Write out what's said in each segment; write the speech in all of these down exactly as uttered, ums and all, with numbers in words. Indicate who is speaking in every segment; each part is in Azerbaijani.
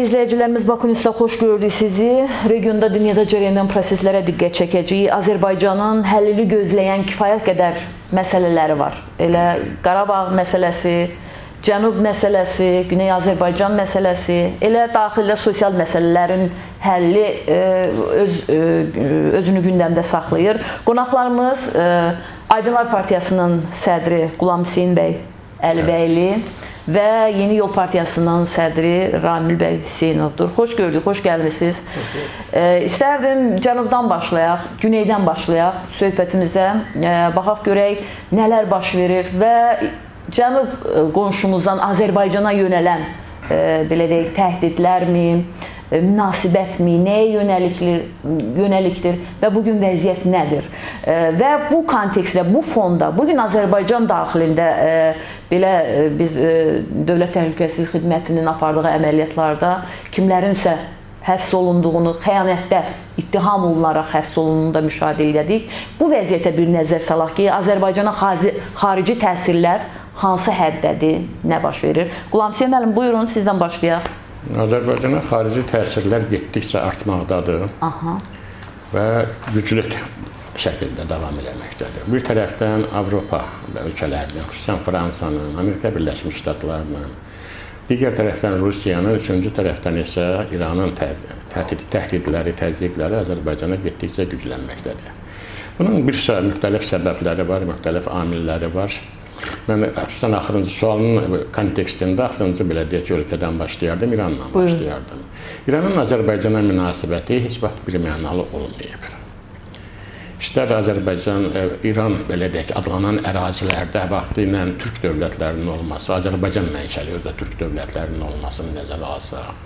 Speaker 1: Dəyərli izləyicilərimiz, Baku News'da xoş gördük sizi. Regionda, dünyada cərəyən proseslərə diqqət çəkəcəyik. Azərbaycanın həllini gözləyən kifayət qədər məsələləri var. Elə Qarabağ məsələsi, Cənub məsələsi, Güney Azərbaycan məsələsi, elə daxildə sosial məsələlərin həlli öz, özünü gündəmdə saxlayır. Qonaqlarımız Aydınlar Partiyasının sədri Qulam Hüseyin bəy Əlibəyli və Yeni Yol Partiyasının sədri Ramil bəy Hüseynovdur. Xoş gördük, xoş gəlmişsiniz. İstərdim Cənubdan başlayaq, Güneydən başlayaq söhbətimizə. Baxaq görək nələr baş verir və Cənub qonşumuzdan Azərbaycana yönələn belə deyək, təhdidlərmi, münasibətmi, nəyə yönəlikdir və bugün vəziyyət nədir? Və bu kontekstdə, bu fonda, bugün Azərbaycan daxilində belə biz Dövlət Təhlükəsizlik Xidmətinin apardığı əməliyyatlarda kimlərinsə həbs olunduğunu, xəyanətdə ittiham olunaraq həbs olunduğunu da müşahidə edirik. Bu vəziyyətə bir nəzər salaq ki, Azərbaycana xarici təsirlər hansı həddədir, nə baş verir? Qulam Hüseyin müəllim, buyurun, sizdən başlayaq.
Speaker 2: Azərbaycana xarici təsirlər getdikcə artmaqdadır. Aha. Və güclü şəkildə davam eləməkdədir. Bir tərəfdən Avropa ölkələrinin, xüsusən Fransanın, Amerika Birləşmiş Ştatlarının, digər tərəfdən Rusiyanın, üçüncü tərəfdən isə İranın təhdidləri, təzyiqləri Azərbaycana getdikcə güclənməkdədir. Bunun bir sıra müxtəlif səbəbləri var, müxtəlif amilləri var. Mən xüsusən axırıncı sualın kontekstində axırıncı belə deyək ki, ölkədən başlayardım, İranla başlayardım. İranın Azərbaycana münasibəti heç vaxt bir mənalı olmayıb. İstər Azərbaycan, İran belə deyək ki, adlanan ərazilərdə vaxtı ilə Türk dövlətlərinin olması, Azərbaycan mənşəli özdə Türk dövlətlərinin olmasını nəzərə alsaq.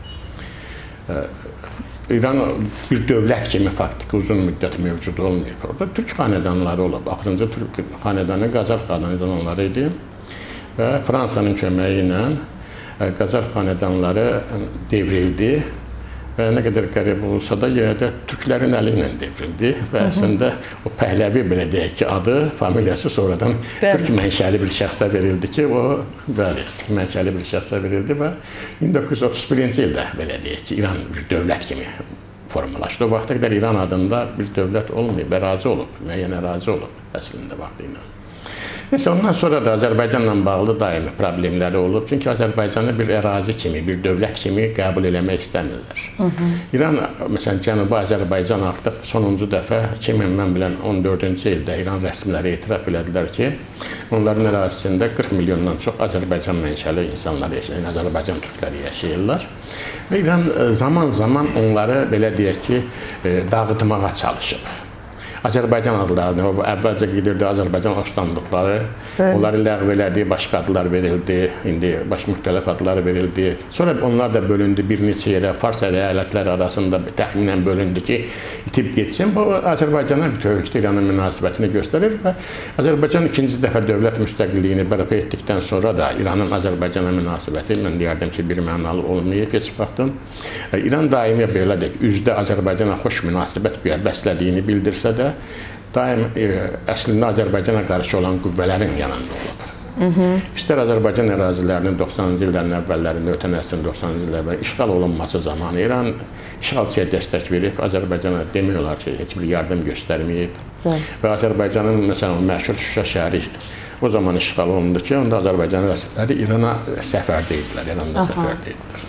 Speaker 2: İran bir dövlət kimi faktiki uzun müddət mövcud olmayıb. Orada Türk xanədanları olub. Axırıncı Türk xanədanı Qacar xanədanları idi və Fransanın köməyi ilə Qacar xanədanları devrildi və nə qədər qərib olsa da yenə də Türklərin əli ilə devrildi və əslində o Pəhləvi belə deyək ki, adı, familiyası sonradan Türk mənşəli bir şəxsə verildi ki, o bəli, mənşəli bir şəxsə verildi və min doqquz yüz otuz birinci ildə belə deyək ki, İran bir dövlət kimi formalaşdı. O vaxta qədər İran adında bir dövlət olmayıb, ərazi olub, müəyyən ərazi olub əslində vaxtı ilə. Neyse, ondan sonra da Azərbaycanla bağlı daimi problemləri olub. Çünki Azərbaycanı bir ərazi kimi, bir dövlət kimi qəbul eləmək istəmirlər. İran, məsələn, Cənubi Azərbaycan artıq sonuncu dəfə iki min mən bilən on dördüncü ildə İran rəsmiləri etiraf elədilər ki, onların ərazisində qırx milyondan çox Azərbaycan mənşəli insanlar yaşayır, Azərbaycan türkləri yaşayırlar. Və İran zaman-zaman onları, belə deyək ki, dağıtmağa çalışıb. Azərbaycan adlarını, o əvvəlcə gedirdi Azərbaycan ustandlıqları, onları ləğv elədi, başqa adlar verildi, indi baş müxtəlif adlar verildi. Sonra onlar da bölündü bir neçə yerə, Fars əyalətləri arasında təxminən bölündü ki, itib getsin. Bu Azərbaycana bütövlükdə İranın münasibətini göstərir və Azərbaycan ikinci dəfə dövlət müstəqilliyini bərpa etdikdən sonra da İranın Azərbaycana münasibəti, mən deyərdim ki, bir mənalı olmayıb heç vaxtın. İran daimi belə deyək, üzdə Azərbaycana xoş münasibət bəslədiyini bildirsə də, daim əslində Azərbaycana qarşı olan qüvvələrin yanında olub. İstər Azərbaycan ərazilərinin doxsanıncı illərin əvvəllərində, ötən əsrin doxsanıncı illərin işğal olunması zamanı İran işğalçıya dəstək verib, Azərbaycana demək olar ki, heç bir yardım göstərməyib. Və Azərbaycanın, məsələn, məşhur Şuşa şəhəri o zaman işğal olundu ki, onda Azərbaycan rəsmiləri İrana səfərdə idilər, İranda səfərdə idilər.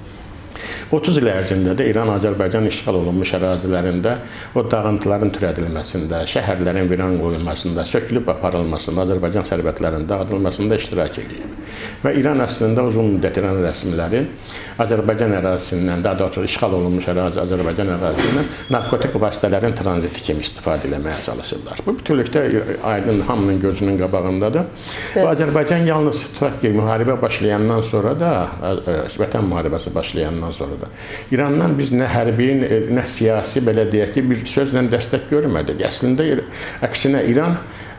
Speaker 2: otuz il ərzində də İran Azərbaycan işğal olunmuş ərazilərində o dağıntıların törədilməsində, şəhərlərin viran qoyulmasında, sökülüb aparılmasında, Azərbaycan sərvətlərinin dağıdılmasında iştirak edib. Və İran əslində uzun müddət İran rəsmiləri Azərbaycan ərazisindən, daha doğrusu işğal olunmuş ərazi Azərbaycan ərazisindən narkotik vasitələrin tranziti kimi istifadə etməyə çalışırlar. Bu bütövlükdə aydın hamının gözünün qabağındadır. Və Azərbaycan yalnız tutaq ki, müharibə başlayandan sonra da, Vətən müharibəsi başlayandan sonra da İrandan biz nə hərbi, nə siyasi, belə deyək ki, bir sözlə dəstək görmədik. Əslində, əksinə İran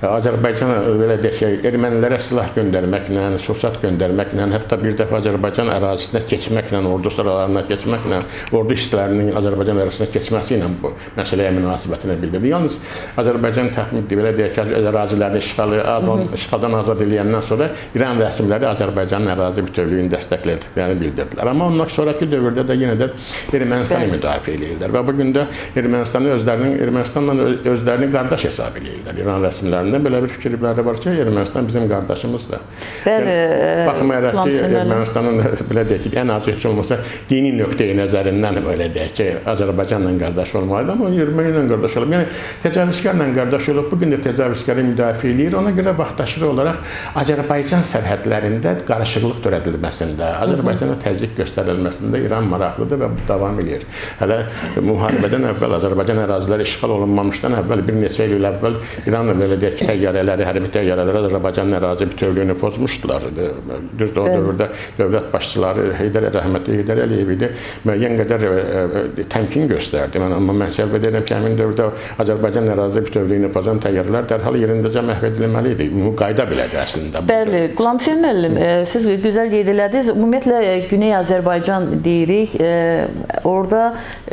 Speaker 2: Azərbaycana belə deyək ki, ermənilərə silah göndərməklə, sursat göndərməklə, hətta bir dəfə Azərbaycan ərazisinə keçməklə, ordu sıralarına keçməklə, ordu hissələrinin Azərbaycan ərazisinə keçməsi ilə bu məsələyə münasibətini bildirdi. Yalnız Azərbaycan təxmin belə deyək ki, ərazilərini işğalı, işğaldan azad edəndən sonra İran rəsmiləri Azərbaycanın ərazi bütövlüyünü dəstəklədiklərini bildirdilər. Amma ondan sonraki dövrdə də yenə də Ermənistanı müdafiə edirlər və bu gün də Ermənistanı özlərinin Ermənistanla özlərini qardaş hesab edirlər. İran rəsmilərində belə bir fikirləri var ki, Ermənistan bizim qardaşımızdır.
Speaker 1: Bəli.
Speaker 2: Baxmayaraq ki, Ermənistanın belə deyək ki, ən az heç olmasa dini nöqteyi nəzərindən belə deyək ki, Azərbaycanla qardaş olmalıdır, amma erməni ilə qardaş olub. Yəni təcavüzkarla qardaş olub, bu gün də təcavüzkarı müdafiə edir. Ona görə vaxtaşırı olaraq Azərbaycan sərhədlərində qarışıqlıq törədilməsində, Azərbaycana təzyiq göstərilməsində İran maraqlıdır və bu davam edir. Hələ müharibədən əvvəl Azərbaycan əraziləri işğal olunmamışdan əvvəl bir neçə il əvvəl İran belə deyək ki, təyyarələri, hərbi təyyarələri Azərbaycanın ərazi bütövlüyünü pozmuşdular. Düzdür, o dövrdə dövlət başçıları Heydər rəhmətli Heydər Əliyev idi, müəyyən qədər təmkin göstərdi. Amma mən səhv edirəm ki, həmin dövrdə Azərbaycan ərazi bütövlüyünü pozan təyyarələr dərhal yerindəcə məhv edilməli idi. Bu qayda belədir əslində.
Speaker 1: Bəli, Qulamçı müəllim, siz gözəl qeyd elədiniz. Ümumiyyətlə Güney Azərbaycan deyirik. Orada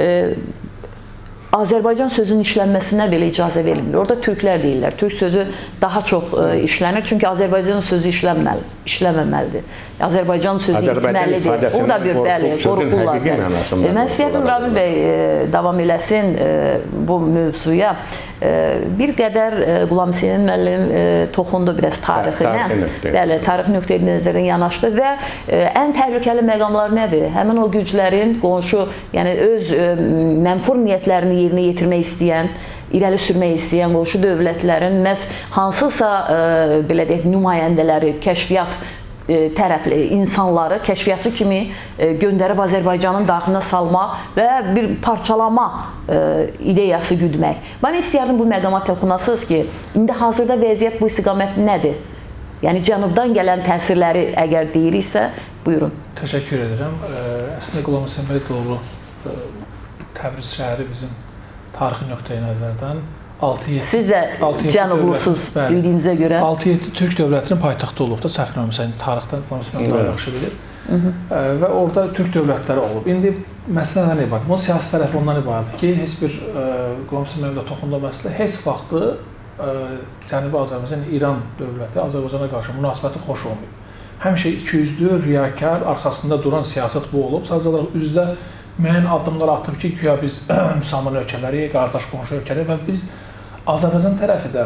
Speaker 1: Azərbaycan sözünün işlənməsinə belə icazə verilmir. Orada türklər deyirlər. Türk sözü daha çox işlənir. Çünki Azərbaycan sözü işlənməli, işləməməlidir. Azərbaycan sözü itməlidir. O da bir bəli, qorxurlar. Mən istəyirəm Ramin bəy davam eləsin bu mövzuya. Bir qədər Qulamçı müəllim toxundu biraz tarixinə. Bəli, tarix nöqteyi nəzərdən yanaşdı və ən təhlükəli məqamlar nədir? Həmin o güclərin qonşu, yəni öz mənfur niyyətlərini yerinə yetirmək istəyən, irəli sürmək istəyən qonşu dövlətlərin məhz hansısa belə deyək nümayəndələri, kəşfiyyat tərəfli insanları kəşfiyyatçı kimi göndərib Azərbaycanın daxilinə salma və bir parçalama ideyası güdmək. Mən istəyərdim bu məqama toxunasınız ki, indi hazırda vəziyyət bu istiqamət nədir? Yəni cənubdan gələn təsirləri əgər deyiriksə, buyurun.
Speaker 3: Təşəkkür edirəm. Əslində Qulamçı bəy doğru, Təbriz şəhəri bizim tarixi nöqteyi nəzərdən altı yeddi
Speaker 1: Siz də cənublusuz bildiyinizə görə
Speaker 3: altı yeddi Türk dövlətinin paytaxtı olub da, səhv eləmirəmsə, tarixdən Qulamçı bəy yaxşı bilir. Və orada Türk dövlətləri olub. İndi məsələ nədən ibarətdir? Bunun siyasi tərəfi ondan ibarətdir ki, heç bir Qulamçı bəy toxunduğu məsələ heç vaxtı Cənubi Azərbaycan, İran dövləti Azərbaycana qarşı münasibəti xoş olmayıb. Həmişə ikiyüzlü, riyakar, arxasında duran siyasət bu olub. Sadəcə olaraq üzdə müəyyən addımlar atıb ki, güya biz müsəlman ölkələriyik, qardaş qonşu ölkələriyik və biz Azərbaycan tərəfi də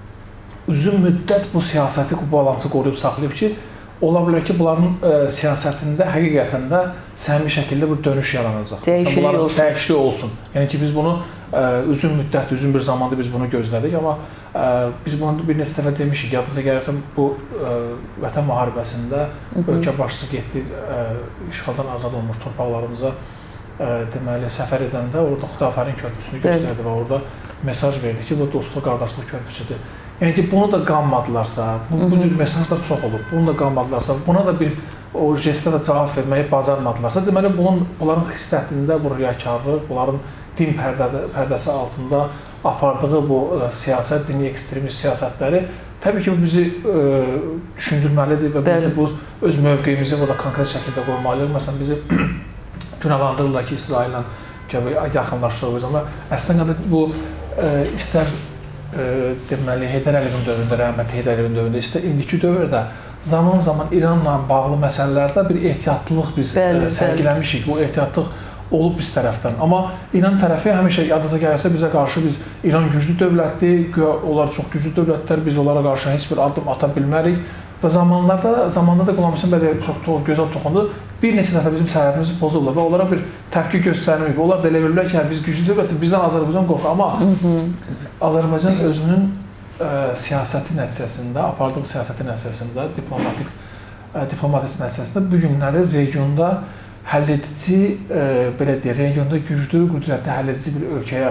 Speaker 3: uzun müddət bu siyasəti, bu balansı qoruyub saxlayıb ki, ola bilər ki, bunların siyasətində həqiqətən də səmimi şəkildə bir dönüş yaranacaq.
Speaker 1: Dəyişiklik olsun.
Speaker 3: Dəyişiklik olsun. Yəni ki, biz bunu uzun müddət, uzun bir zamanda biz bunu gözlədik, amma biz bunu bir neçə dəfə demişik, yadınıza gəlirsə bu Vətən müharibəsində ölkə başçısı getdi, işğaldan azad olmuş torpaqlarımıza deməli, səfər edəndə orada Xudafərin körpüsünü göstərdi və orada mesaj verdi ki, bu dostluq, qardaşlıq körpüsüdür. Yəni ki, bunu da qanmadılarsa, bu, bu cür mesajlar çox olub, bunu da qanmadılarsa, buna da bir o jestə də cavab verməyi bacarmadılarsa, deməli, bunun, bunların xislətində bu riyakarlıq, bunların din pərdədə, pərdəsi altında apardığı bu siyasət, dini ekstremist siyasətləri təbii ki, bu bizi e, düşündürməlidir və biz də bu öz mövqeyimizi burada konkret şəkildə qoymalıyıq. Məsələn, bizi günahlandırırlar ki, İsraillə yaxınlaşdığımız amma əslində bu e, istər e, deməli Heydər Əliyevin dövründə, rəhmətli Heydər Əliyevin dövründə, istər indiki dövrdə zaman-zaman İranla bağlı məsələlərdə bir ehtiyatlılıq biz bəli, e, sərgiləmişik. Bu ehtiyatlıq olub biz tərəfdən. Amma İran tərəfi həmişə yadınıza gəlirsə bizə qarşı biz İran güclü dövlətdir, onlar çox güclü dövlətlər, biz onlara qarşı heç bir addım ata bilmərik. Və zamanlarda, zamanda da Qulamçı bəy çox gözəl toxundu. Bir neçə dəfə bizim sərhədimiz pozuldu və onlara bir təpki göstərməyib. Onlar da elə bilirlər ki, biz güclü dövlətdir, bizdən Azərbaycan qorxur. Amma Hı -hı. Azərbaycan özünün ə, siyasəti nəticəsində, apardığı siyasəti nəticəsində, diplomatik ə, diplomatiyası nəticəsində bu günləri regionda həlledici, ə, belə deyək, regionda güclü, qüdrətli həlledici bir ölkəyə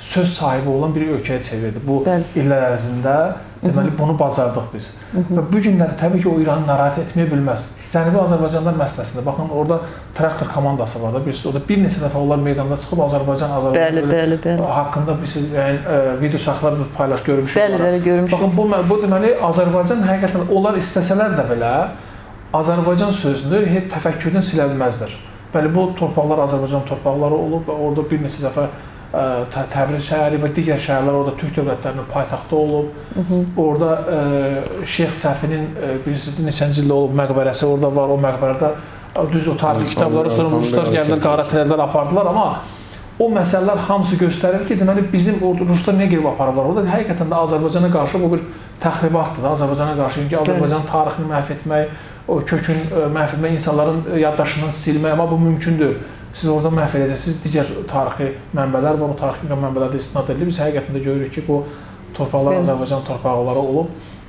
Speaker 3: söz sahibi olan bir ölkəyə çevirdi bu
Speaker 1: Bəli.
Speaker 3: illər ərzində. Deməli, bunu bacardıq biz. Və bu günləri təbii ki, o İranı narahat etməyə bilməz. Cənubi Azərbaycanlar məsələsində, baxın, orada traktor komandası var da, birisi, o da bir neçə dəfə onlar meydanda çıxıb Azərbaycan, Azərbaycan haqqında bir yəni, video çaxlar paylaş görmüşük.
Speaker 1: Bəli, bəli, görmüşük.
Speaker 3: Baxın, bu, bu deməli, Azərbaycan həqiqətən, onlar istəsələr də belə, Azərbaycan sözünü heç təfəkkürdən silə bilməzdir. Bəli, bu torpaqlar Azərbaycan torpaqları olub və orada bir neçə dəfə Təbriz şəhəri və digər şəhərlər orada Türk dövlətlərinin paytaxtı olub. Hı -hı. Orada e, Şeyx Səfinin e, birisi neçənci ildə olub məqbərəsi orada var. O məqbərədə düz o tarixi kitabları sonra ruslar gəldilər, qarət elədilər, apardılar. Amma o məsələlər hamısı göstərir ki, deməli bizim orada ruslar nə gedib aparırlar orada? Həqiqətən də Azərbaycana qarşı bu bir təxribatdır da, Azərbaycana qarşı. Çünki Azərbaycanın tarixini məhv etmək, o kökün məhv etmək, insanların yaddaşından silmək, amma bu mümkündür. Siz orada məhv edəcəksiniz, digər tarixi mənbələr var, o tarixi mənbələrdə istinad edilir. Biz həqiqətən də görürük ki, bu torpaqlar Azərbaycan torpaqları olub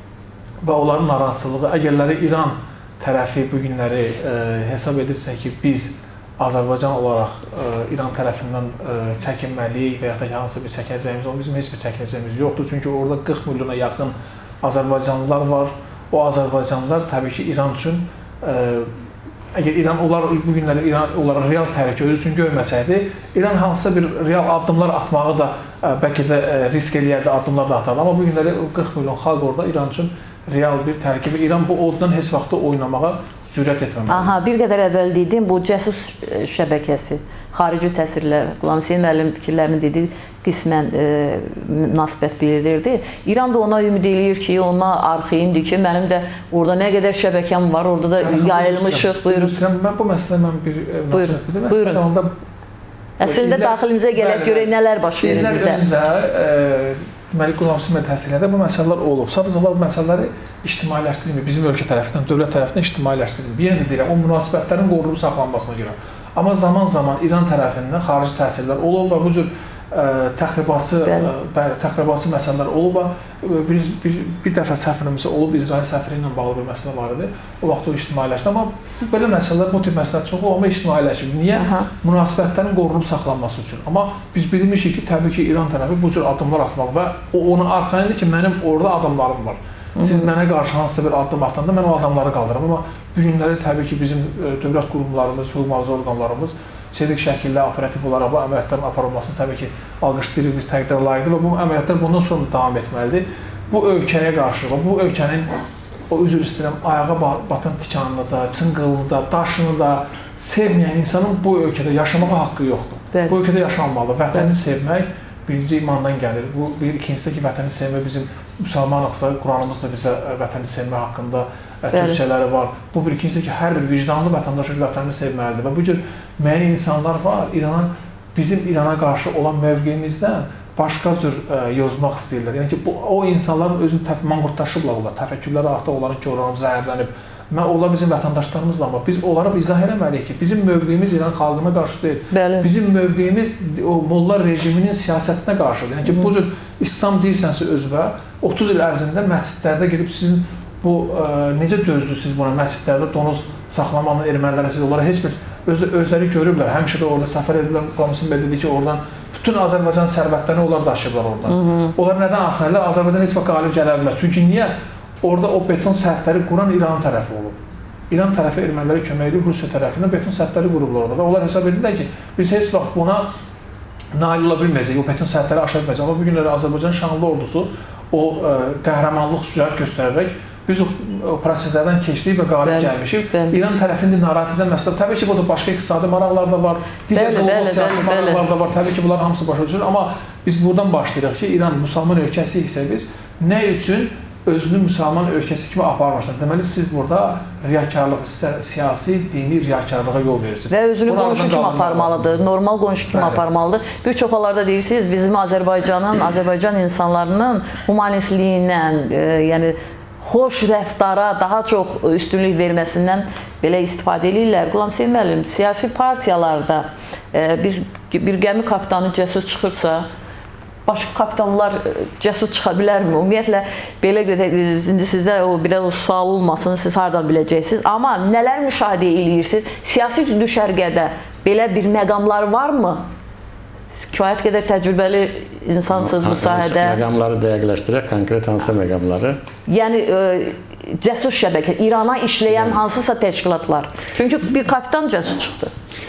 Speaker 3: və onların narahatçılığı, əgərləri İran tərəfi bu günləri e, hesab edirsə ki, biz Azərbaycan olaraq e, İran tərəfindən e, çəkinməliyik və ya da ki, hansı bir çəkəcəyimiz, o bizim heç bir çəkəcəyimiz yoxdur. Çünki orada qırx milyona yaxın Azərbaycanlılar var. O Azərbaycanlılar təbii ki, İran üçün e, əgər İran onlar bu günləri İran onlara real təhlükə özü üçün görməsəydi, İran hansısa bir real addımlar atmağı da ə, bəlkə də ə, risk eləyərdi, addımlar da atardı. Amma bu günləri qırx milyon xalq orada İran üçün real bir təhlükə və İran bu oddan heç vaxtda oynamağa cürət etməməlidir.
Speaker 1: Aha, bir qədər əvvəl dedim, bu cəsus şəbəkəsi, xarici təsirlər, Qulam Hüseyn müəllim fikirlərini dediyi qismən e, münasibət bildirirdi. İran da ona ümid eləyir ki, ona arxayındır ki, mənim də orada nə qədər şəbəkəm var, orada da yayılmışıq. Buyurun.
Speaker 3: Mən bu məsələdə mən bir münasibət bildim.
Speaker 1: Buyurun. Onda əslində daxilimizə gələk görək nələr baş verir bizə.
Speaker 3: İllər öncə deməli Qulam Hüseyn müəllim təhsilində bu məsələlər olub. Sadəcə onlar bu məsələləri ictimailəşdirilmir. Bizim ölkə tərəfindən, dövlət tərəfindən ictimailəşdirilmir. Yenə də deyirəm, o münasibətlərin qorunub saxlanmasına görə. Amma zaman-zaman İran tərəfindən xarici təsirlər olub və bu cür ə, təxribatçı, ə, təxribatçı məsələlər olub və bir, bir, bir dəfə səfirimizə olub, İsrail səfiri ilə bağlı bir məsələ var idi. O vaxt o ictimailəşdi. Amma belə məsələlər, bu tip məsələlər çox olub, amma ictimailəşib. Niyə? Aha. Münasibətlərin qorunub saxlanması üçün. Amma biz bilmişik ki, təbii ki, İran tərəfi bu cür addımlar atmaq və ona arxayındır ki, mənim orada adamlarım var. Siz mənə qarşı hansısa bir addım atanda mən o adamları qaldırıram. Amma bu günləri təbii ki, bizim dövlət qurumlarımız, hüquq mühafizə orqanlarımız çevik şəkildə operativ olaraq bu əməliyyatların aparılmasını təbii ki, alqışlayırıq, biz təqdirə layiqdir və bu əməliyyatlar bundan sonra davam etməlidir. Bu ölkəyə qarşı və bu ölkənin, o üzr istəyirəm, ayağa batan tikanını da, çınqılını da, daşını da sevməyən insanın bu ölkədə yaşamağa haqqı yoxdur. Evet. Bu ölkədə yaşanmalıdır. Vətəni sevmək birinci imandan gəlir. Bu bir ikincisi ki, vətəni sevmək bizim müsəlmanıqsa, Quranımız da bizə vətəni sevmək haqqında tövsiyələri var. Bu bir ikincisi ki, hər bir vicdanlı vətəndaş öz vətənini sevməlidir və bu cür müəyyən insanlar var, İranın bizim İrana qarşı olan mövqeyimizdən başqa cür ə, yozmaq istəyirlər. Yəni ki, bu, o insanların özünü manqurtlaşıblar onlar, təfəkkürləri artıq onların ki, oranıb, zəhərlənib. Mən, onlar bizim vətəndaşlarımızdır, amma biz onlara izah eləməliyik ki, bizim mövqeyimiz İran xalqına qarşı deyil. Bəli. Bizim mövqeyimiz o molla rejiminin siyasətinə qarşıdır. Yəni ki, bu cür İslam deyirsənsə özvə, otuz il ərzində məscidlərdə gedib sizin bu ə, necə dözdür siz buna məscidlərdə donuz saxlamaqla ermənilərə siz onlara heç bir öz, özləri görüblər. Həmişə də orada səfər ediblər. Komisyon dedi ki, oradan bütün Azərbaycan sərvətlərini onlar daşıyıblar oradan. Hı -hı. Onlar nədən arxayırlar? Azərbaycan heç vaxt qalib gələ bilməz. Çünki niyə? Orada o beton sərhədləri quran İran tərəfi olub. İran tərəfi ermənilərə kömək edib, Rusiya tərəfindən beton sərhədləri qurublar orada və onlar hesab edirlər ki, biz heç vaxt buna nail ola bilməyəcək, o beton sərhədləri aşa bilməyəcək. Amma bu günləri Azərbaycan şanlı ordusu o ə, qəhrəmanlıq şücaət göstərərək biz o, o proseslərdən keçdik və qalib gəlmişik. İran tərəfində narahat edən məsələ, təbii ki, burada başqa iqtisadi maraqlar da var, digər qlobal siyasi maraqlar da var, təbii ki, bunlar hamısı başa düşür. Amma biz buradan başlayırıq ki, İran müsəlman ölkəsi isə biz nə üçün özünü müsəlman ölkəsi kimi aparmırsan. Deməli, siz burada riyakarlıq, siyasi, dini riyakarlığa yol verirsiniz.
Speaker 1: Və özünü qonşu kimi aparmalıdır, normal qonşu kimi aparmalıdır. Bir çox hallarda deyirsiniz, bizim Azərbaycanın, Azərbaycan insanlarının humanistliyindən, e, yəni xoş rəftara daha çox üstünlük verməsindən belə istifadə edirlər. Qulam Hüseyn müəllim, siyasi partiyalarda e, bir, bir gəmi kapitanı cəsur çıxırsa, başqa kapitanlar cəsur çıxa bilərmi? Ümumiyyətlə, belə götürək, indi sizdə o biraz o sual olmasın, siz hardan biləcəksiniz. Amma nələr müşahidə edirsiniz? Siyasi düşərgədə belə bir məqamlar varmı? kifayət qədər təcrübəli insansınız bu sahədə.
Speaker 2: Məqamları dəqiqləşdirək, konkret hansı məqamları?
Speaker 1: Yəni cəsus şəbəkə, İrana işləyən hansısa təşkilatlar. Çünki bir kapitan cəsus çıxdı.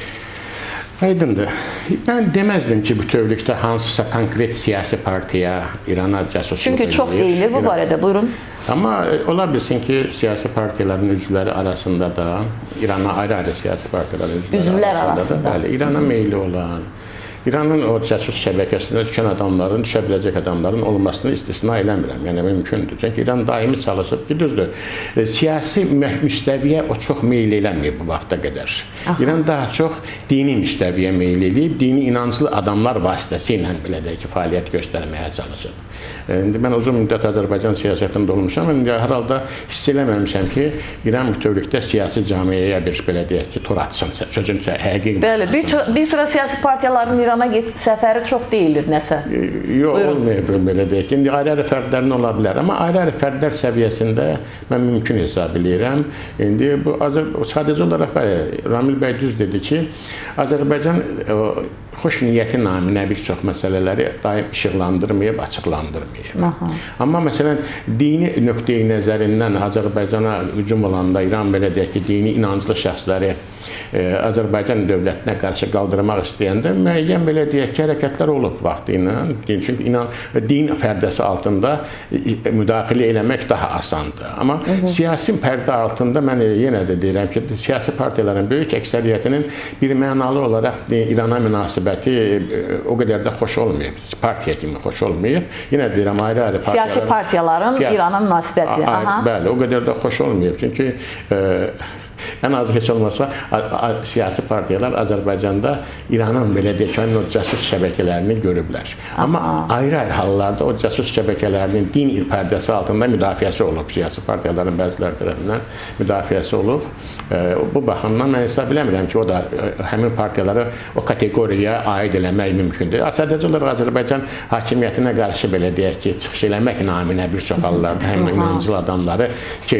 Speaker 2: Aydındır. Mən deməzdim ki, bütövlükdə hansısa konkret siyasi partiya İrana cəsusluq edir.
Speaker 1: Çünki çox deyilir bu barədə, buyurun.
Speaker 2: Amma ola bilsin ki, siyasi partiyaların üzvləri arasında da, İrana ayrı-ayrı siyasi partiyaların üzvləri
Speaker 1: Üzvlər
Speaker 2: arasında,
Speaker 1: arasında.
Speaker 2: da, bəli, İrana meyli olan, İranın o cəsus şəbəkəsində düşən adamların, düşə biləcək adamların olmasını istisna eləmirəm. Yəni, mümkündür. Çünki İran daimi çalışıb ki, düzdür, siyasi müstəviyə o çox meyil eləməyib bu vaxta qədər. Aha. İran daha çox dini müstəviyə meyil eləyib, dini inanclı adamlar vasitəsilə belə deyək ki, fəaliyyət göstərməyə çalışıb. İndi mən uzun müddət Azərbaycan siyasətində olmuşam. İndi hər halda hiss eləməmişəm ki, İran bütövlükdə siyasi camiyyəyə bir belə deyək ki, tor atsın, sözün həqiqi.
Speaker 1: Bəli, bir, bir sıra siyasi partiyaların İrana səfəri çox deyilir nəsə.
Speaker 2: Yox, olmayıb belə deyək. İndi ayrı-ayrı fərdlərin ola bilər. Amma ayrı-ayrı fərdlər səviyyəsində mən mümkün hesab edirəm. İndi bu sadəcə olaraq bəli, Ramil bəy düz dedi ki, Azərbaycan xoş niyyəti naminə bir çox məsələləri daim işıqlandırmayıb, açıqlandırmayıb. Aha. Amma məsələn, dini nöqteyi nəzərindən Azərbaycana hücum olanda İran belə deyək ki, dini inanclı şəxsləri e, Azərbaycan dövlətinə qarşı qaldırmaq istəyəndə müəyyən belə deyək ki, hərəkətlər olub vaxtı ilə. Çünki inan, din pərdəsi altında müdaxilə eləmək daha asandır. Amma hı -hı. siyasi pərdə altında mən yenə də deyirəm ki, siyasi partiyaların böyük əksəriyyətinin bir mənalı olaraq İrana münasibəti o qədər də xoş olmayıb. Partiya kimi xoş olmayıb. Yenə deyirəm, ayrı-ayrı partiyaların...
Speaker 1: Siyasi partiyaların siyasi, İrana münasibəti.
Speaker 2: Bəli, o qədər də xoş olmayıb. Çünki e, ən az heç olmasa siyasi partiyalar Azərbaycanda İranın belə deyək ki, o cəsus şəbəkələrini görüblər. Amma ayrı-ayrı hallarda o cəsus şəbəkələrinin din pərdəsi altında müdafiəsi olub. Siyasi partiyaların bəziləri tərəfindən müdafiəsi olub. Bu baxımdan mən hesab eləmirəm ki, o da həmin partiyaları o kateqoriyaya aid eləmək mümkündür. Sadəcə olaraq Azərbaycan hakimiyyətinə qarşı belə deyək ki, çıxış eləmək naminə bir çox hallarda həmin inancılı adamları ki,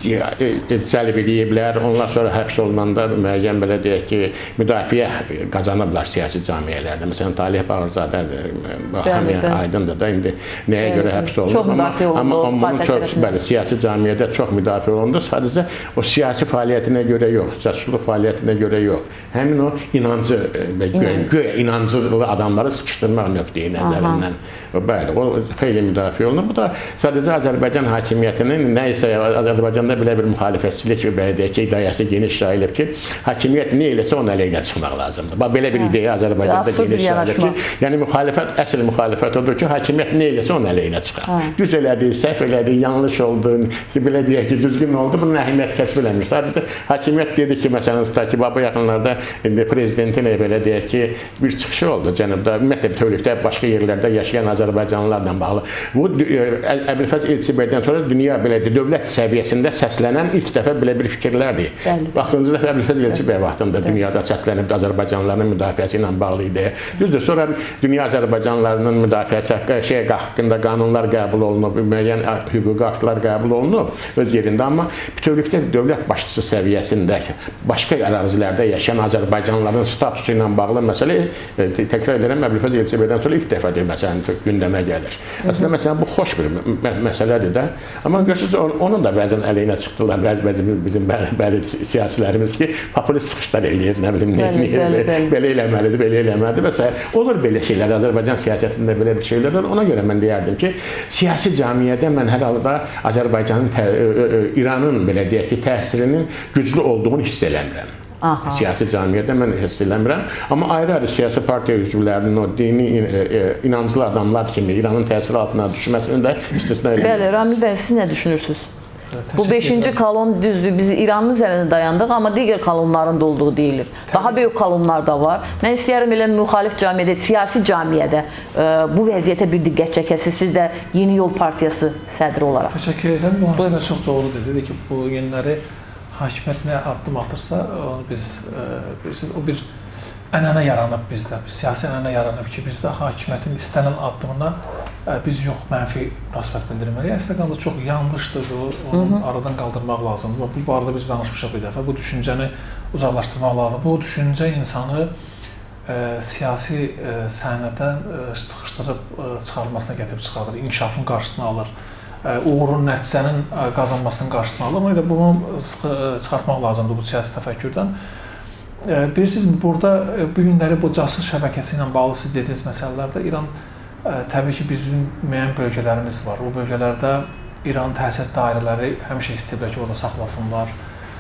Speaker 2: cəlb eləyiblər. Onlar sonra həbs olunanda müəyyən belə deyək ki, müdafiə qazanıblar siyasi camiyyələrdə. Məsələn, Talih Bağırzadə həmin aydındır da, indi nəyə görə həbs olunub. Amma onun çox, bəli, siyasi camiyyədə çox müdafiə olundu. Sadəcə o siyasi fəaliyyətinə görə yox, cəsusluq fəaliyyətinə görə yox. Həmin o inancı, göyə inancılı adamları sıxışdırmaq nöqteyi nəzərindən. Bəli, o xeyli müdafiə olunur. Bu da sadəcə Azərbaycan hakimiyyətinin nə isə Azərbaycanda belə bir müxalifətçilik belə deyək ki, ideyası geniş yayılıb ki, hakimiyyət nə eləsə onun əleyhinə çıxmaq lazımdır. Belə bir ideya Azərbaycanda geniş yayılıb ki, yəni müxalifət, əsl müxalifət odur ki, hakimiyyət nə eləsə onun əleyhinə çıxar. Düz elədi, səhv elədi, yanlış oldu, belə deyək ki, düzgün oldu, bunun əhəmiyyət kəsb eləmir. Sadəcə hakimiyyət dedi ki, məsələn, tutaq ki, bu yaxınlarda prezidentin belə deyək ki, bir çıxışı oldu cənubda, ümumiyyətlə bütövlükdə başqa yerlərdə yaşayan Azərbaycanlılarla bağlı. Bu Əbülfəz Elçibəydən sonra dünya belə dövlət səviyyəsində səslənən ilk dəfə belə bir fikirlərdir. Vaxtınızda dəfə Əbülfəz Elçibəy vaxtında dünyada səslənib Azərbaycanlıların müdafiəsi ilə bağlı ideya. Düzdür, sonra dünya Azərbaycanlılarının müdafiəsi şey haqqında qanunlar qəbul olunub, müəyyən hüquqi aktlar qəbul olunub öz yerində, amma bütövlükdə dövlət başçısı səviyyəsində başqa ərazilərdə yaşayan Azərbaycanlıların statusu ilə bağlı məsələ, təkrar edirəm, Əbülfəz Elçibəydən sonra ilk dəfədir məsələn gündəmə gəlir. Əslində məsələn bu xoş bir məsələdir də, amma görürsünüz onun da bəzən əleyhinə çıxdılar, bəzi bizim bəli siyasilərimiz ki, populist çıxışlar eləyir, nə bilim, belə eləməlidir, belə eləməlidir və s. Olur belə şeylər, Azərbaycan siyasətində belə bir şeylər var. Ona görə mən deyərdim ki, siyasi camiyyədə mən hər halda Azərbaycanın, İranın belə deyək ki, təsirinin güclü olduğunu hiss eləmirəm. Aha. Siyasi camiyyədə mən hiss eləmirəm. Amma ayrı-ayrı siyasi partiya üzvlərinin o dini inancılı adamlar kimi İranın təsiri altına düşməsini də istisna eləmirəm.
Speaker 1: Bəli, Ramil bəy, siz nə düşünürsünüz? Bu beşinci kolon düzdür, biz İranın üzərində dayandıq, amma digər kolonların da olduğu deyilir. Daha böyük kolonlar da var. Mən istəyərəm elə müxalif camiyyədə, siyasi camiyyədə bu vəziyyətə bir diqqət çəkəsiniz, siz də Yeni Yol Partiyası sədri olaraq.
Speaker 3: Təşəkkür edirəm. Bu aslında çox doğru dedi. Dedi ki, bu yeniləri hakimiyyət nə addım atırsa, biz, o bir ənənə yaranıb bizdə, siyasi ənənə yaranıb ki, bizdə hakimiyyətin istənilən addımına biz yox, mənfi münasibət bildirməliyik. Əslində çox yanlışdır bu, onu aradan qaldırmaq lazımdır. Bu barədə biz danışmışıq bir dəfə, bu düşüncəni uzaqlaşdırmaq lazımdır. Bu düşüncə insanı siyasi səhnədən sıxışdırıb çıxarılmasına gətirib çıxardır, inkişafın qarşısını alır, uğurun, nəticənin qazanmasının qarşısını alır. Ona görə bunu çıxartmaq lazımdır bu siyasi təfəkkürdən. Bilirsiniz, burada bu günləri bu casus şəbəkəsi ilə bağlı siz dediyiniz məsələlərdə İran təbii ki, bizim müəyyən bölgələrimiz var. O bölgələrdə İranın təsir dairələri həmişə istəyirlər ki, orada saxlasınlar.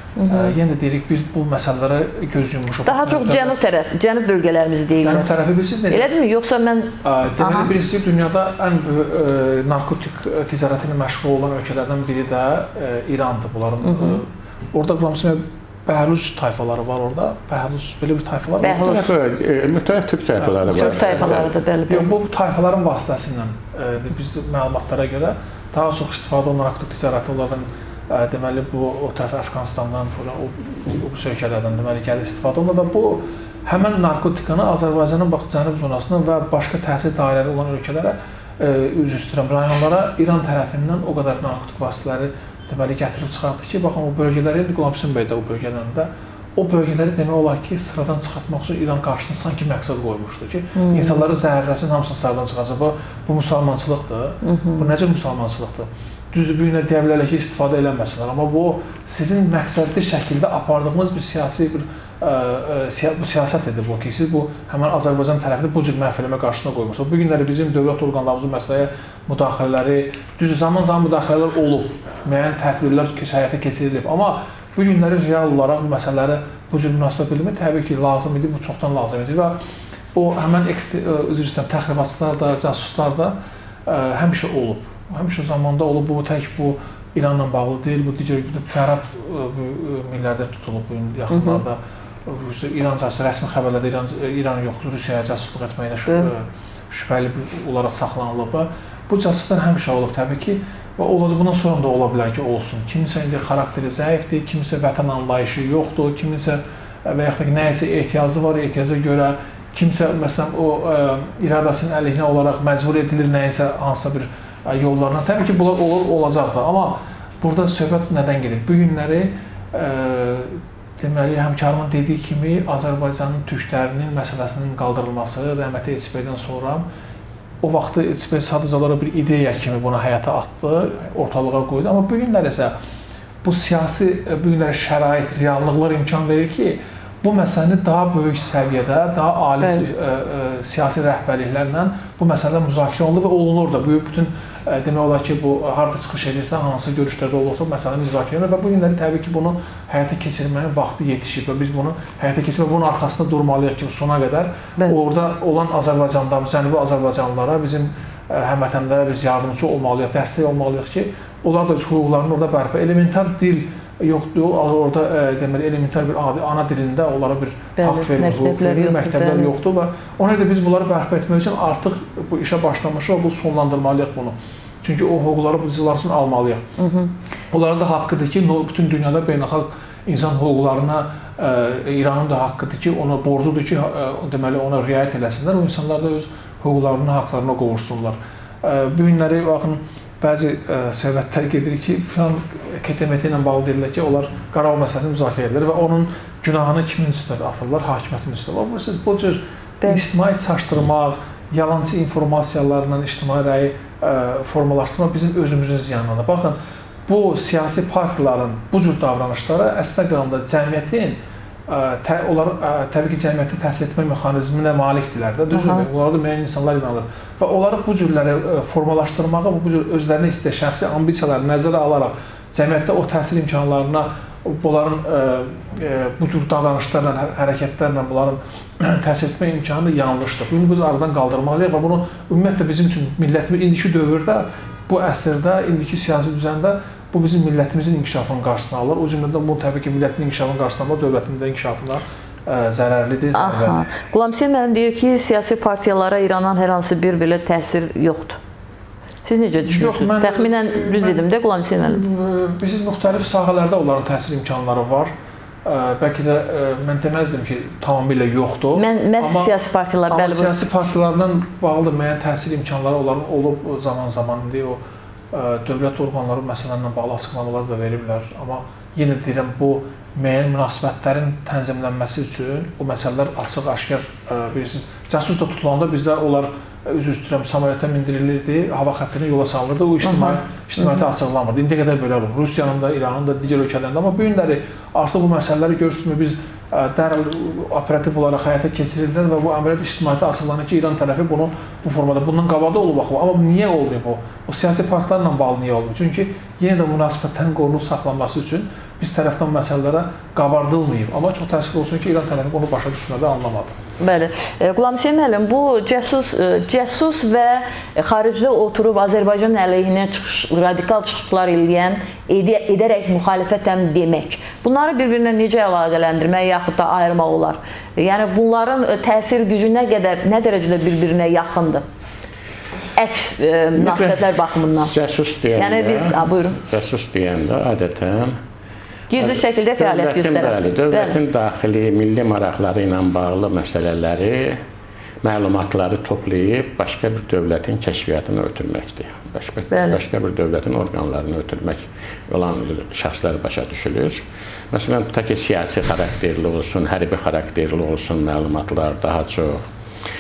Speaker 3: Yenə də deyirik, biz bu məsələlərə göz yummuşuq.
Speaker 1: Daha çox cənub tərəf, cənub bölgələrimiz deyirlər.
Speaker 3: Cənub tərəfi bilirsiniz necə?
Speaker 1: Elədirmi? Yoxsa mən...
Speaker 3: Deməli, birisi dünyada ən böyük narkotik ticarəti ilə məşğul olan ölkələrdən biri də İrandır. Bunların orada qramsın Bəhluz tayfaları var orada. Bəhluz belə bir tayfalar var.
Speaker 2: Bəhluz müxtəlif türk tayfaları var.
Speaker 1: Türk tayfaları da bəli.
Speaker 3: Yox, bu tayfaların vasitəsilə biz məlumatlara görə daha çox istifadə olunan narkotik ticarəti onlardan deməli bu o tərəf Əfqanistandan falan o bu ölkələrdən deməli gəlir istifadə olunur və bu həmin narkotikanı Azərbaycanın bax cənub zonasına və başqa təsir dairələri olan ölkələrə üzr istəyirəm rayonlara İran tərəfindən o qədər narkotik vasitələri deməli gətirib çıxartdı ki, baxın o bölgələri Qulabsin bəy də o bölgələrində o bölgələri demək olar ki, sıradan çıxartmaq üçün İran qarşısına sanki məqsəd qoymuşdu ki, hmm. insanları zəhərləsin, hamısını sıradan çıxacaq. Bu, bu müsəlmançılıqdır. Hmm. Bu necə müsəlmançılıqdır? Düzdür, bu günlər deyə bilərlər ki, istifadə eləməsinlər, amma bu sizin məqsədli şəkildə apardığınız bir siyasi bir ə, ə, bu siyasət edir bu ki, siz bu həmin Azərbaycan tərəfini bu cür məhvələmə qarşısına qoymuşsunuz. Bu günləri bizim dövlət orqanlarımızın məsələyə müdaxilələri, düzdür, zaman-zaman müdaxilələr olub, müəyyən tədbirlər həyata keçirilib, amma bu günləri real olaraq bu məsələləri bu cür münasibət bilmək təbii ki, lazım idi, bu çoxdan lazım idi və o həmən üzr istəyirəm, təxribatçılar da, casuslar da ə, həmişə olub. Həmişə zamanda olub, bu tək bu İranla bağlı deyil, bu digər Fərhad millərdə tutulub bu yaxınlarda. İran casusu, rəsmi xəbərlərdə İran, İran yox, Rusiyaya casusluq etməyinə şübhəli olaraq saxlanılıb. Bu casuslar həmişə olub təbii ki, və olacaq, bundan sonra da ola bilər ki, olsun. Kimisə indi xarakteri zəifdir, kimisə vətən anlayışı yoxdur, kimisə və yaxud da ki, nəyəsə ehtiyacı var, ehtiyaca görə, kimsə, məsələn, o ə, iradəsinin əleyhinə olaraq məcbur edilir nəyəsə hansısa bir ə, yollarına. Təbii ki, bunlar olur, olacaqdır, amma burada söhbət nədən gedir? Bu günləri, ə, deməli, həmkarımın dediyi kimi, Azərbaycanın türklərinin məsələsinin qaldırılması, rəhmətli Elçi bəydən sonra o vaxtı Elçi bəy sadəcə olaraq bir ideya kimi buna həyata atdı, ortalığa qoydu. Amma bu günlər isə bu siyasi, bu günlər şərait, reallıqlar imkan verir ki, bu məsələni daha böyük səviyyədə, daha ali ə, ə, siyasi rəhbərliklərlə bu məsələ müzakirə olunur və olunur da. Bu bütün ə, demək olar ki, bu harda çıxış edirsə, hansı görüşlərdə olursa məsələni müzakirə edilir və bu günləri təbii ki, bunu həyata keçirmənin vaxtı yetişir və biz bunu həyata keçirmək, bunun arxasında durmalıyıq ki, sona qədər Bəli. Orada olan Azərbaycanlılar, Cənubi Azərbaycanlılara, bizim ə, həmvətənlərə biz yardımcı olmalıyıq, dəstək olmalıyıq ki, onlar da öz hüquqlarını orada bərpa, elementar dil yoxdur, orada ə, deməli, elementar bir adi, ana dilində onlara bir bəli, haqq verir, hüquq verir, məktəblər bəli. Yoxdur və ona görə biz bunları bərpa etmək üçün artıq bu işə başlamışıq və bu sonlandırmalıyıq bunu. Çünki o hüquqları bu cizlər üçün almalıyıq. Hı -hı. Onların da haqqıdır ki, bütün dünyada beynəlxalq insan hüquqlarına ə, İranın da haqqıdır ki, ona borcudur ki, ə, deməli, ona riayət eləsinlər, o insanlar da öz hüquqlarını, haqlarına qovursunlar. Ə, bu günləri, baxın, bəzi ə, söhbətlər gedir ki, filan K T M T ilə bağlı deyirlər ki, onlar Qarabağ məsələsini müzakirə edirlər və onun günahını kimin üstünə atırlar? Hakimiyyətin üstünə. Siz bu cür ictimai çaşdırmaq, yalancı informasiyalarla ictimai rəyi ə, formalaşdırmaq bizim özümüzün ziyanıdır. Baxın, bu siyasi partiyaların bu cür davranışları əslində qalanda cəmiyyətin Tə, onlar ə, təbii ki, cəmiyyətdə təhsil etmə mexanizminə malikdirlər də, düzdürmü? Onlara da müəyyən insanlar inanır. Və onları bu cürləri ə, formalaşdırmağa, bu cür özlərinə istəyən şəxsi ambisiyaları nəzərə alaraq cəmiyyətdə o təhsil imkanlarına, bunların ə, ə, bu cür davranışlarla, hər hərəkətlərlə bunların təhsil etmə imkanı yanlışdır. Bunu biz aradan qaldırmalıyıq və bunu ümumiyyətlə bizim üçün millətimiz indiki dövrdə, bu əsrdə, indiki siyasi düzəndə bu bizim millətimizin inkişafının qarşısını alır. O cümlədən bu təbii ki, millətin inkişafının qarşısını alır, dövlətin də inkişafına ə, zərərlidir, zərərlidir.
Speaker 1: Qulamçı müəllim deyir ki, siyasi partiyalara İrandan hər hansı bir belə təsir yoxdur. Siz necə düşünürsünüz? Yox, təxminən düz dedim də Qulamçı müəllim.
Speaker 3: Biz müxtəlif sahələrdə onların təsir imkanları var. Ə, bəlkə də ə, mən deməzdim ki, tamamilə yoxdur.
Speaker 1: Mən məhz siyasi partiyalar
Speaker 3: amma
Speaker 1: bəli bu.
Speaker 3: Siyasi partiyalarla bağlı müəyyən təsir imkanları onların olub zaman-zaman indi o ə, dövlət orqanları məsələlərlə bağlı açıqlamalar da veriblər. Amma yenə deyirəm, bu müəyyən münasibətlərin tənzimlənməsi üçün o məsələlər açıq-aşkar, bilirsiniz, casus da tutulanda bizdə onlar üzr istəyirəm, samolyotda mindirilirdi, hava xəttini yola salınırdı, o ictimai, ictimaiyyətə açıqlanmırdı. İndiyə qədər belə olur. Rusiyanın da, İranın da, digər ölkələrində. Amma bu günləri artıq bu məsələləri görürsünüz, biz dərhal operativ olaraq həyata keçirilirlər və bu əməliyyat ictimaiyyətə açıqlanır ki, İran tərəfi bunu bu formada, bundan qabaqda olub baxıb. Amma niyə olmayıb o? O siyasi partiyalarla bağlı niyə olmayıb? Çünki yenə də münasibətlərin qorunub saxlanması üçün biz tərəfdən məsələlərə qabardılmayıb. Amma çox təəssüf olsun ki, İran tərəfi bunu başa düşmədə anlamadı.
Speaker 1: Bəli. Qulam Hüseyn müəllim, bu cəsus, cəsus və xaricdə oturub Azərbaycan əleyhinə çıxış, radikal çıxışlar eləyən, edə, edərək müxalifətəm demək. Bunları bir-birinə necə əlaqələndirmək, yaxud da ayırmaq olar? Yəni, bunların təsir gücü nə qədər, nə dərəcədə bir-birinə yaxındır? Əks münasibətlər baxımından.
Speaker 2: Cəsus deyəndə,
Speaker 1: yəni biz, a, buyurun.
Speaker 2: Cəsus deyəndə adətən
Speaker 1: gizli şəkildə fəaliyyət göstərər.
Speaker 2: Bəli, dövlətin daxili, milli maraqları ilə bağlı məsələləri, məlumatları toplayıb başqa bir dövlətin kəşfiyyatına ötürməkdir. Başqa, başqa bir dövlətin orqanlarına ötürmək olan şəxslər başa düşülür. Məsələn, tutaq ki, siyasi xarakterli olsun, hərbi xarakterli olsun məlumatlar daha çox.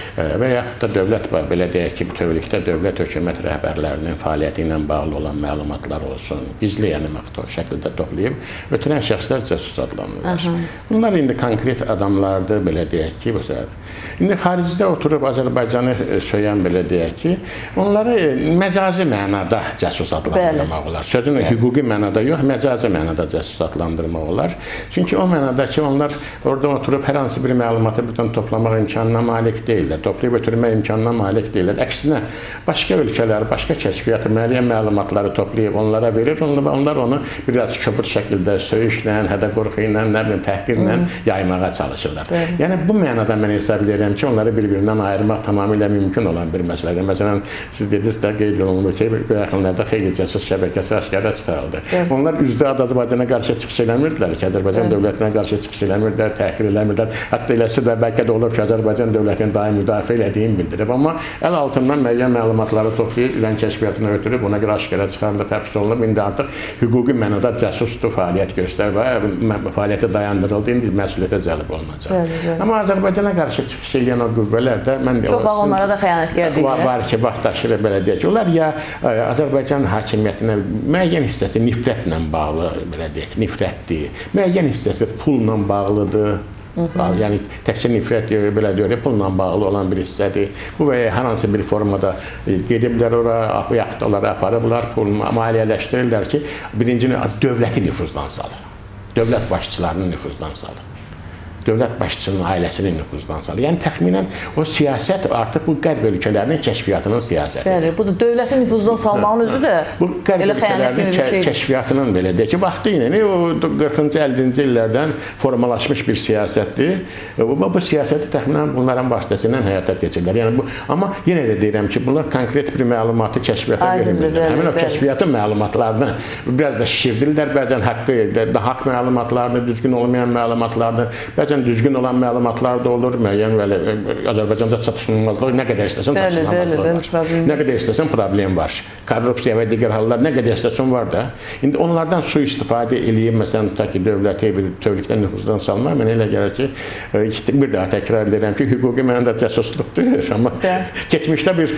Speaker 2: Və yaxud da dövlət, belə deyək ki, bütövlükdə dövlət hökumət rəhbərlərinin fəaliyyəti ilə bağlı olan məlumatlar olsun, gizli, yəni məxtub şəkildə toplayıb, ötürən şəxslər cəsus adlanırlar. Bunlar indi konkret adamlardır, belə deyək ki, bu səbəb. İndi xaricdə oturub Azərbaycanı söyən, belə deyək ki, onları məcazi mənada cəsus adlandırmaq olar. Sözünü hüquqi mənada yox, məcazi mənada cəsus adlandırmaq olar. Çünki o mənada ki, onlar orada oturub hər hansı bir məlumatı buradan toplamaq imkanına malik deyirlər. Toplayıb ötürmək imkanına malik deyirlər. Əksinə, başqa ölkələr, başqa kəşfiyyatı, müəyyən məlumatları toplayıb onlara verir. Onlar onu biraz köpür şəkildə, söyüşlə, hədə-qorxu ilə, nə bilim, təhqirlə yaymağa çalışırlar. Yəni, bu mənada mən hesab edirəm ki, onları bir-birindən ayırmaq tamamilə mümkün olan bir məsələdir. Məsələn, siz dediniz də, qeyd olunur ki, bu yaxınlarda xeyli cəsus şəbəkəsi aşkara çıxarıldı. Onlar üzdə Azərbaycana qarşı çıxış eləmirdilər ki, Azərbaycan dövlətinə qarşı çıxış eləmirdilər, təhqir eləmirdilər. Hətta eləsi də bəlkə də olub ki, Azərbaycan dövlətinin daim müdafiə elədiyini bildirib. Amma əl altından müəyyən məlumatları toplayıb, İran kəşfiyyatına ötürüb, ona görə aşkara çıxarılıb, həbs olunub. İndi artıq hüquqi mənada cəsusdur, fəaliyyət göstər və fəaliyyəti dayandırıldı, indi məsuliyyətə cəlb olunacaq. Amma Azərbaycana qarşı çıxış edən o qüvvələr də, mən
Speaker 1: çox vaxt onlara da xəyanətkar deyirlər.
Speaker 2: Var ki, vaxtaşırı belə deyək ki, onlar ya Azərbaycan hakimiyyətinə müəyyən hissəsi nifrətlə bağlı, belə deyək, nifrətdir, müəyyən hissəsi pulla bağlıdır. Yəni, təkcə nifrət, belə deyək, pulla bağlı olan bir hissədir. Bu və ya hər hansı bir formada gediblər ora, yaxud onları aparıblar, pulunu maliyyələşdirirlər ki, birinci dövləti nüfuzdan salır. Dövlət başçılarını nüfuzdan salır. Dövlət başçısının ailəsinin nüfuzdan salır. Yəni, təxminən o siyasət artıq bu qərb ölkələrinin kəşfiyyatının siyasətidir.
Speaker 1: Bəli, bu da dövlətin nüfuzdan salmağın özü də
Speaker 2: bu qərb ölkələrinin kəşfiyyatının belə deyək ki, vaxtı ilə o qırxıncı əllinci illərdən formalaşmış bir siyasətdir. Bu siyasəti təxminən bunların vasitəsilə həyata keçirilər. Yəni, bu, amma yenə də deyirəm ki, bunlar konkret bir məlumatı kəşfiyyata verilmirlər. Həmin o kəşfiyyatın məlumatlarını biraz da şişirdirlər, bəzən haqqı, haqq məlumatlarını, düzgün olmayan məlumatlarını, bəzən düzgün olan məlumatlar da olur, müəyyən Azərbaycanda çatışılmazlıq, nə qədər istəsən çatışılmazlıq var. Nə qədər istəsən problem var. Korrupsiya və digər hallar nə qədər istəsən var da. İndi onlardan su istifadə eləyib, məsələn, tutaq ki, dövləti bir bütövlükdən nüfuzdan salmaq, mənə elə gəlir ki, bir daha təkrar edirəm ki, hüquqi mənada cəsusluqdur. Amma keçmişdə bir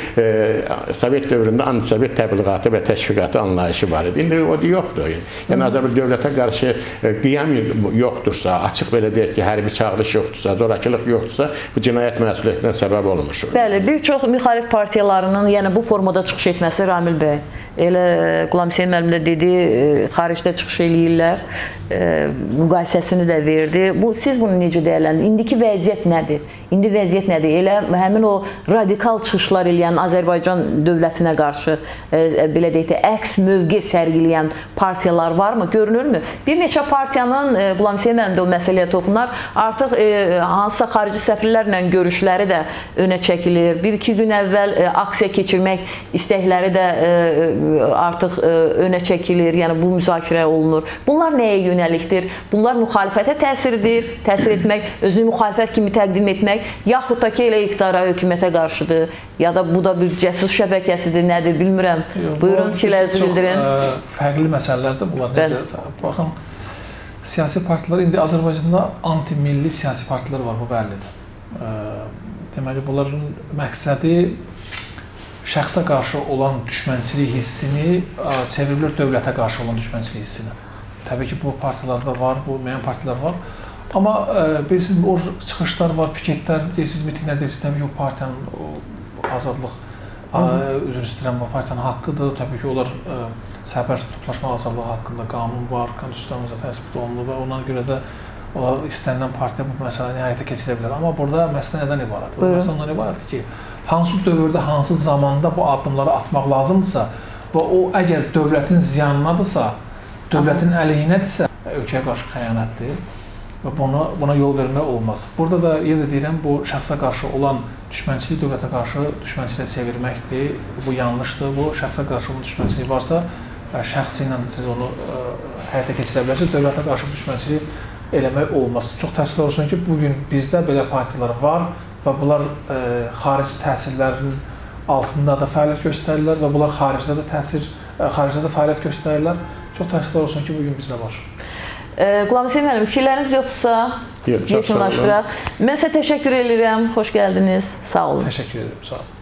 Speaker 2: Sovet dövründə antisovet təbliğatı və təşviqatı anlayışı var idi. İndi o yoxdur. Yəni, Azərbaycan dövlətə qarşı qiyam yoxdursa, açıq belə deyək ki, hərbi çağırış yoxdursa, zorakılıq yoxdursa, bu cinayət məsuliyyətinə səbəb olmuş.
Speaker 1: Bəli, bir çox müxalif partiyalarının yəni bu formada çıxış etməsi, Ramil bəy, elə Qulam Hüseyn müəllim də dedi, xaricdə çıxış eləyirlər, müqayisəsini də verdi. Bu, siz bunu necə dəyərləndirsiniz? İndiki vəziyyət nədir? İndi vəziyyət nədir? Elə həmin o radikal çıxışlar eləyən Azərbaycan dövlətinə qarşı, belə deyək də, əks mövqe sərgiləyən partiyalar varmı? Görünürmü? Bir neçə partiyanın, Qulam Hüseyn müəllim də o məsələyə toxunar, artıq hansısa xarici səfirlərlə görüşləri də önə çəkilir. Bir-iki gün əvvəl aksiya keçirmək istəkləri də artıq önə çəkilir, yəni bu müzakirə olunur. Bunlar nəyə yönəlikdir? Bunlar müxalifətə təsirdir, təsir etmək, özünü müxalifət kimi təqdim etmək, yaxud da ki, elə iqtidara, hökumətə qarşıdır, ya da bu da bir cəsus şəbəkəsidir, nədir, bilmirəm. Buyurun, fikirlərinizi bildirin.
Speaker 3: Çox fərqli məsələlərdir bunlar. Baxın, Siyasi partiyalar, indi Azərbaycanda anti-milli siyasi partiyalar var, bu bəllidir. Deməli, bunların məqsədi şəxsə qarşı olan düşmənçilik hissini çevriblər dövlətə qarşı olan düşmənçilik hissini. Təbii ki, bu partiyalarda var, bu müəyyən partiyalar var. Amma bilirsiniz, o çıxışlar var, piketlər, deyirsiniz, mitinglər, deyirsiniz, təbii ki, o partiyanın azadlıq, üzr istəyirəm, o partiyanın haqqıdır. Təbii ki, onlar sərbəst toplaşma azadlığı haqqında qanun var, konstitusiyamıza təsbit olunur və ona görə də istənilən partiya bu məsələni həyata keçirə bilər. Amma burada məsələ nədən ibarətdir? Bu məsələ ondan ibarətdir ki, hansı dövrdə, hansı zamanda bu addımları atmaq lazımdırsa və o əgər dövlətin ziyanınadırsa, dövlətin əleyhinədirsə, ölkəyə qarşı xəyanətdir və buna, buna yol vermək olmaz. Burada da yenə də deyirəm, bu şəxsə qarşı olan düşmənçilik dövlətə qarşı düşmənçiliyə çevirməkdir. Bu yanlışdır. Bu şəxsə qarşı olan düşmənçilik varsa, şəxsi ilə siz onu ə, həyata keçirə bilərsiniz. Dövlətə qarşı düşmənçilik eləmək olmaz. Çox təəssüf olsun ki, bugün bizdə belə partiyalar var və bunlar ə, xarici təsirlərin altında da fəaliyyət göstərirlər və bunlar xaricdə də təsir, ə, xaricdə də fəaliyyət göstərirlər. Çox təəssüf olsun ki, bugün bizdə var.
Speaker 1: Qulam Hüseyn müəllim, fikirləriniz yoxsa yekunlaşdıraq. Mən sizə təşəkkür edirəm. Xoş gəldiniz. Sağ olun.
Speaker 3: Təşəkkür edirəm. Sağ olun.